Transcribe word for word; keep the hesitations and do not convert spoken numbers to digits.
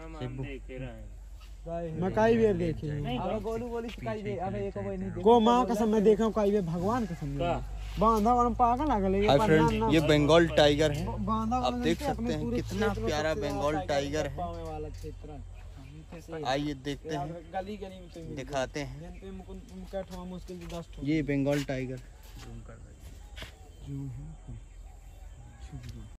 मैं कई बेर देखी अबे गोलू गोली कई बेर अबे एको बार नहीं देखा को मां कसम मैं देखा कई बेर भगवान कसम बांधा वन पागल लागल हाय फ्रेंड, ये बंगाल टाइगर है। बांधा आप देख सकते हैं कितना प्यारा बंगाल टाइगर है। वाला क्षेत्र आइए देखते हैं, गली गली में तो दिखाते हैं। पे मुझको मुश्किल से दस ये बंगाल टाइगर। जूम कर